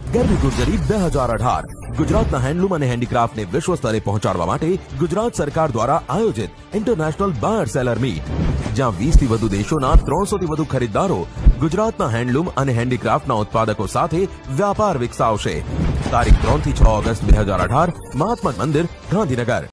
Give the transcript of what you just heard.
ગરવી ગુર્જરી 2018 ગુજરાતના હેન્ડલૂમ અને હેન્ડીક્રાફ્ટને વિશ્વ સ્તરે પહોંચાડવા માટે ગુજરાત સરકાર દ્વારા આયોજિત ઇન્ટરનેશનલ બાયર સેલર મીટ, જ્યાં 20 થી વધુ દેશોના 300 થી વધુ ખરીદદારો ગુજરાતના હેન્ડલૂમ અને હેન્ડીક્રાફ્ટના ઉત્પાદકો સાથે વ્યાપાર વિકસાવશે. તારીખ 3 થી 6 ઓગસ્ટ 2018, મહાત્મા મંદિર, ગાંધીનગર.